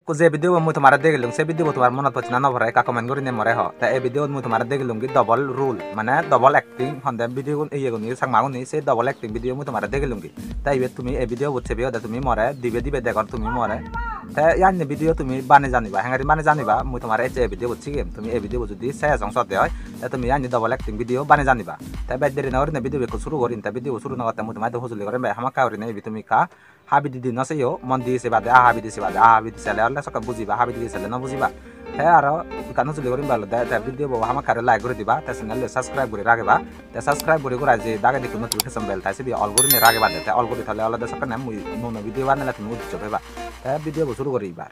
যে ভিডিও মই তোমার দেখিলুম সে ভিডিও তোমার মনত পড়ছে না নভরে কা কমেন্ট করি নে মরে হ তা এই ভিডিও মই তোমার দেখিলুম কি ডবল রুল মানে ডবল অ্যাক্টিং হন্দে ভিডিও ইয়ে গুনি সাংমাগুনি সে ডবল অ্যাক্টিং ভিডিও মই তোমার দেখিলুম কি তাই তুমি এই ভিডিও বুঝছে বিও তুমি মরে দিবে দেখর তুমি মরে তা ইয়ানি ভিডিও তুমি বানে জানিবা হেঙ্গারি মানে জানিবা মই তোমার এই যে ভিডিও বুঝছি গেম তুমি এই ভিডিও যদি সে সংসদ হয় তা তুমি ইয়ানি ডবল অ্যাক্টিং ভিডিও বানে জানিবা তাই বাদ দেরি না করে ভিডিও বেকো শুরু করিন তা ভিডিও শুরু না করতে মই তোমার হুজুলি করে ভাই হামা কাউরি নাই তুমি কা হাবি দিদি নসেও মন দিয়েছে বাদে হাবি দিছে বাদে হাবি দিছে আল্লাহ সকা বুঝিবা হাবি দিছে না বুঝিবা হ্যাঁ আর কানো চুলি করিম ভালো তা ভিডিও বাবা হামা কারে লাইক করে দিবা তা চ্যানেল সাবস্ক্রাইব করে রাখবা তা সাবস্ক্রাইব করে করে যে দাগে দেখো নোটিফিকেশন বেল তাইছে বি অল করে রাখবা তা অল করে তাহলে আলাদা সকা নাম নো ভিডিও বানালে তুমি উঠছো ভাইবা তা ভিডিও শুরু করি এবার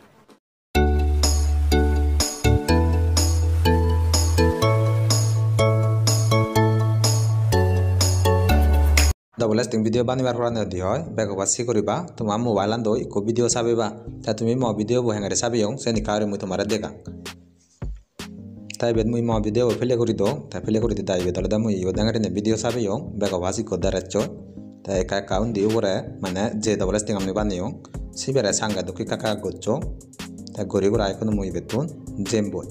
ডবল এক্টিং ভিডিও বানিবার কাৰণে দি হয় বেগবা সি কৰিবা তোমাৰ মোবাইল আন দই কো ভিডিও চাবিবা তা তুমি ম ভিডিও বহেঙাৰে চাবিয়ং সেনি কাৰে মই তোমাৰে দেখা তাই বেদ মই ম ভিডিও ফেলে কৰি দো তা ফেলে কৰি তাই বেদ দলদা মই ইও ডাঙাৰে নে ভিডিও চাবিয়ং বেগবা সি কদাৰাচ্চ তা একা কাউন দি ওরে মানে যে ডবল এক্টিং আমি বানিয়ং সিবেরে সাঙ্গা দকি কাকা গচ্চ তা গরি গরা এখন মই বেতুন জেমবই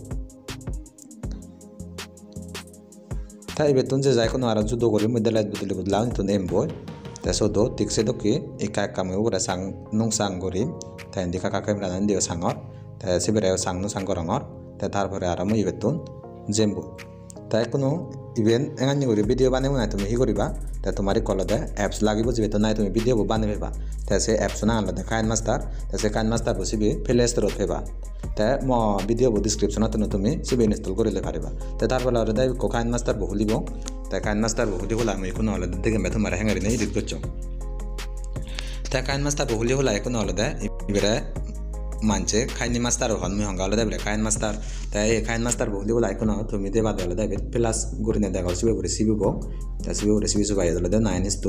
তাই বেতন যে যাই কোনো আর জুদো করি মধ্যে লাইট বদলে বদলাও তো নেম বই তা সদো ঠিকসে দকি একা কামে ওরা সাং নং সাং করি তাই দিকা কাকা আমরা নান দিও সাংর তা সিবেরে সাং নু সাং করঙর তা তারপরে আর মই বেতন জেমবই তাই কোনো ইভেন এঙানি করি ভিডিও বানাবো না তুমি হি করিবা তা তোমার কলদে অ্যাপস লাগিব যে বেতন নাই তুমি ভিডিও বানাবেবা তা সে অ্যাপস না আলাদা কাইন মাস্টার তা সে কাইন মাস্টার বসিবি প্লে স্টোরত হেবা তা ম ভিডিও ডিসক্রিপশনত তুমি সিবি ইনস্টল করিলে পারিবা তা তারপর আর দাই কাইন মাস্টার বহুলিব তা কাইন মাস্টার বহুলি হলা আমি কোনো আলাদা দেখে মে তোমার হেঙ্গারি নেই এডিট করছো তা কাইন মাস্টার বহুলি হলা এখন আলাদা ইবেরে মানছে খাইনি মাস্টার হন মুই হঙ্গা আলাদা বেলে কাইন মাস্টার তাই কাইন মাস্টার বহুলি হলা এখন তুমি দেবা আলাদা প্লাস গুরিনে দেখা সিবে করে সিবিব তা সিবে করে সিবি সবাই আলাদা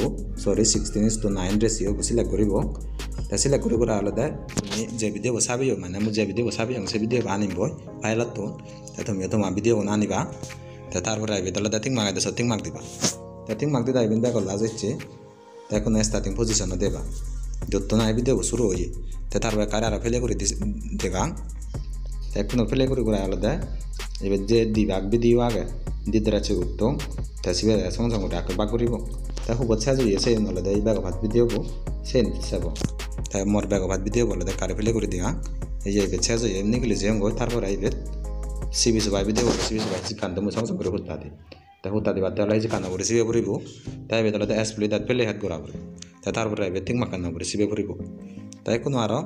16:9 রেশিও সিলেক্ট করিব তা সিলেক্ট করে করে আলাদা তুমি যে ভিডিও বসাবিও মানে মু যে ভিডিও বসাবিও সে ভিডিও আনিব ফাইলত তো তা তুমি তোমার ভিডিও আনিবা তা তারপরে আইবে আলাদা থিং মাগাই দেছো থিং মাগ দিবা তা থিং মাগ দিদা আইবেন দেখো লাজেছে তা এখন স্টার্টিং পজিশন দেবা যত না ভিডিও শুরু হই তা তারপরে কারে আর ফেলে করে দেখা তা এখন ফেলে করে করে আলাদা এবার যে দিবাক ভিডিও আগে দিদরাছে উত্তম তা সিবে সঙ্গে সঙ্গে ডাকে বাক করিব তা খুব আচ্ছা যে এসে আলাদা এই ব্যাগ ভাত ভিডিও সে চাব তাই মোর ব্যাগ ভাত ভিডিও বলে কারে ফেলে করে দিয়া এই যে বেছে যে এমনি গেলে যে গো তারপর আইবে সিবি সবাই ভিডিও সিবি সবাই কান্দে মো সঙ্গে করে হুতা দি তা হুতা দিবা তাহলে যে কানা করে সিবে করিব তাই বেদলে তা এসপ্লি দাত ফেলে হাত গোরা করে তা তারপর আইবে ঠিক মাকানা করে সিবে করিব তাই কোনো আর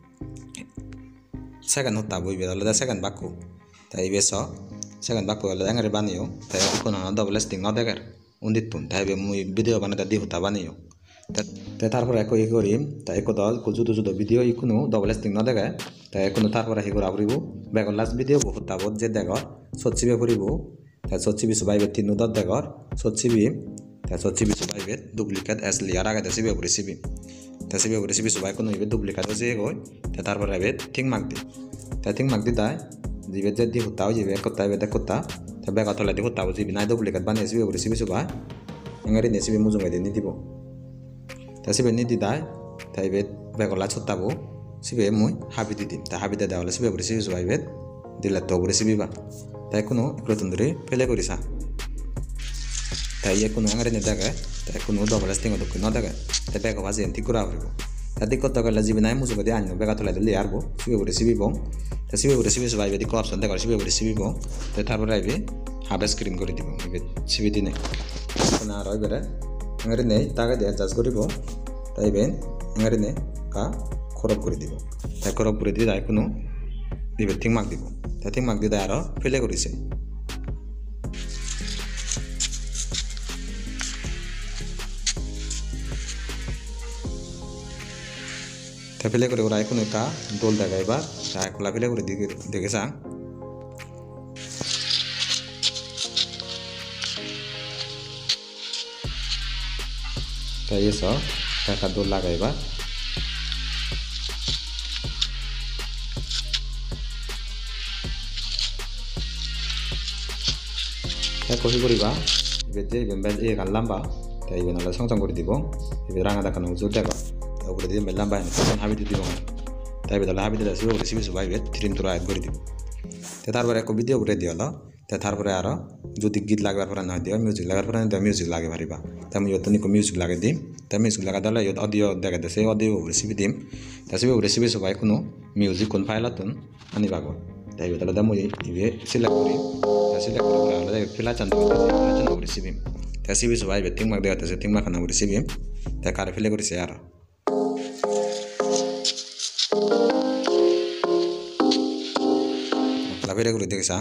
সেকেন্ড হুতা বই বেদলে তা সেকেন্ড বাকু তাই বেস সেকেন্ড বাকু হলে এঙ্গারে বানিও তাই কোনো ডবল এক্টিং ন দেখার উন্দিতুন তাই মুই ভিডিও বানাতে দি হুতা বানিও তাই তারপর এক ই করিম তাই কদল জুদো জুদো ভিডিও ইকুনো ডবল এক্টিং ন দেখায় তাই কোনো তারপর হি করা করিব বেগর লাস্ট ভিডিও হুতাবত যে দেখর সচিবে করিব তাই সচিবি সবাইবে তিনু দত দেখর সচিবি তাই সচিবি সবাইবে ডুপ্লিকেট এসলি আর আগে সিবে করে সিবি তা সিবে করে সিবি সবাই কোনো ইবে ডুপ্লিকেট যে গই তাই তারপর আইবে থিং মাগ দি তাই থিং মাগ দি তাই জিবে যে দি হুতাও জিবে কত্তা ইবে কত্তা তা বেগা থলা দি হুতাও জিবি নাই ডুপ্লিকেট বানিয়ে সিবে করে সিবি সবাই এঙ্গারি নে সিবি মুজুঙ্গাই দি নি দিব তা সিবে নি দি তাই তাই ইবে বেগলা ছত্তাবো সিবে মুই হাবি দি দিম তা হাবি দে দেওয়ালে সিবে করে সিবি সবাই ইবে দিলে তো করে সিবিবা তাই কোনো একটু তন্দুরি ফেলে করিসা তাই কোনো এঙ্গারি নে দেখে তাই কোনো ডবল এক্টিং দক্ষ ন দেখে তাই বেগ ভাজি এন্টি করা হইব তা দিক করতে গেলে জিবি নাই মুজুঙ্গা দি আনলো বেগা থলা দিলে আরবো সিবে করে সিবিব তা সিবে করে সিবি সবাই ইবে দি অপশন দেখে সিবে করে সিবিব তাই তারপর আইবে হাফ স্ক্রিন করে দিব ইবে সিবি দিনে না আর এবারে এঙ্গারি নেই তাকে দিয়ে অ্যাডজাস্ট করিব তাই বেন এঙ্গারি নে কা খরব করে দিব তাই খরব করে দিয়ে তাই কোনো ইবে থিং মাগ দিব তাই থিং মাগ দিয়ে আর ফেলে করিছে তাই ফেলে করে ওরা এখন একটা দোল দেখাইবা তাই খোলা ফেলে করে দেখেছা তাই এসব টাকা দোল লাগাইবা তাই কহি করিবা এবার যে বেম্বেল এ গাল্লাম্বা তাই এবার নাহলে সংসং করে দিব এবার রাঙা দেখানো জোর দেখা উপরে দিয়ে মেলাম্বা হাবি দি দিব তাই বেতলে হাবি দিলে সিবে রেসিপি সবাই বে থ্রিম তোরা অ্যাড করে দিব তে তারপরে এক ভিডিও করে দিও তে তারপরে আর যদি গীত লাগবার পরে না দিও মিউজিক লাগবার পরে না মিউজিক লাগে পারিবা তে আমি ইয়ত নিকো মিউজিক লাগে দিম তে মিউজিক লাগা দিলে ইয়ত অডিও দেখা দে সেই অডিও রেসিপি দিম তে সিবে রেসিপি সবাই কোনো মিউজিক কোন ফাইলাতন আনি বাগো তাই বেতলে দা মই ইবে সিলেক্ট করি সিলেক্ট করে আলাদা ফিলা চান্দ রেসিপি তে সিবি সবাই বে তিন মাক দেওয়া তে তিন মাক না রেসিপি তে কারে ফিলে করিছে আর la করে দেখছা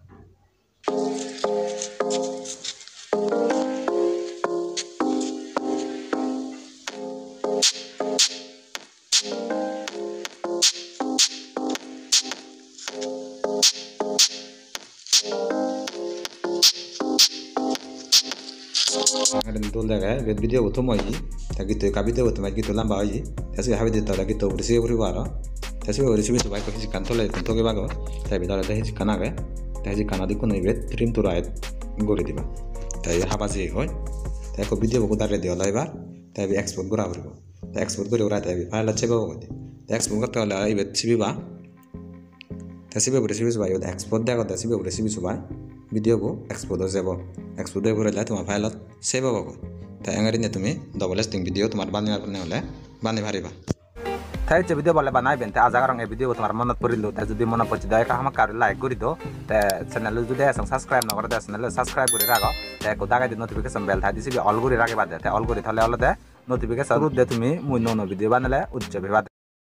dol daga vet video uto moi tagi to kabite uto mai gitu lamba ai tasi habi de tala gitu resibe puri bara tasi resibe so bai ko hiji kantole to ge bago tai bidala de hiji kana ge tai hiji kana di kono vet trim to right gori diba tai haba je hoy tai ko video ko dare de ola ebar tai bi export gora baribo tai export gori ora tai bi file আছে bago tai export করতে হলে এই vet sibi ba tai sibe resibe so bai ot export da ko tai sibe resibe so bai video কো export হয়ে যাব export হয়ে গেলে তোমার ফাইলত সেভ হবো তাই এঙ্গারিনে তুমি ডবল এডিটিং ভিডিও তোমার বানাবার পরে হলে বানাই পারিবা তাই যে ভিডিও বলে বানাইবেন তে আজাগারং এই ভিডিও তোমার মনত পড়িলো তে যদি মনে পড়ছে দয়া করে আমাকে লাইক করে দাও তে চ্যানেল যদি আসং সাবস্ক্রাইব না করে চ্যানেল সাবস্ক্রাইব করে রাখো তে কো দাগাই দি নোটিফিকেশন বেল থাই দিছি অল করে রাখে বাদে তে অল করে তাহলে হলে তে নোটিফিকেশন রুদ দে তুমি মুই নো ভিডিও বানালে উচ্চ বিবাদ